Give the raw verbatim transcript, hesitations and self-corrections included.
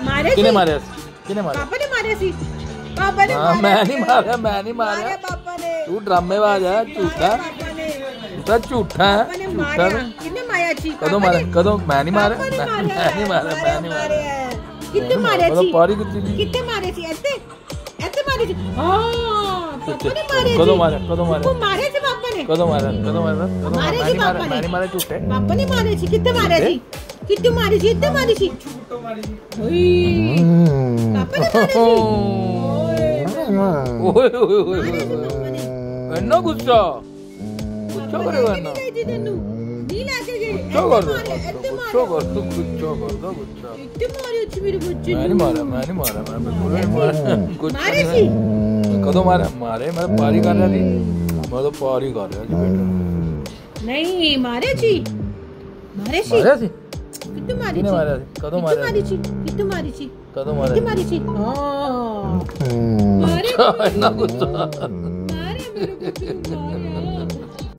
मारे किने मारे किने मारे पापा ने मारे सी पापा ने हाँ मैं नहीं मारा मैं नहीं मारा पापा ने तू ड्रामेबाज है झूठा झूठा झूठा है झूठा किने माया छी कदों मारा कदों मैं नहीं मारा मैं नहीं मारा मैं नहीं मारा कितने मारे छी पारी कितनी कितने मारे छी ऐसे ऐसे मारे छी हां पापा ने मारे कदों मारा कदों मारा वो मारे थे पापा ने कदों मारा कदों मारा कदों मारे मैं छी नहीं मारा पापा मैं नहीं मारा झूठे पापा ने मारे छी कितने मारे छी कितने मारे छी कितने मारे छी छूटो मारी छी ओए पापा ने मारे छी ओए ओए ओए इतना गुस्सा गुस्सा करेगा ना नी लाके गए गुस्सा कर गुस्सा कर तू गुस्सा कर दो गुस्सा इतने मारे छी मेरे बच्चे मैं नहीं मारा मैं नहीं मारा मैं बिल्कुल नहीं मारा कुछ मारे छी कदों मारा मारे मैं पारी कर रहा थी मैं तो पारी कर रहा थी बेटा नहीं मारे छी मारे छी मारे थी कितने मारे किने छी मारा थी कदों कितने मारा मारे छी कितने मारे छी कदों मारा कितने मारे छी हां मारे इतना गुस्सा मारे मेरे बच्चे मारे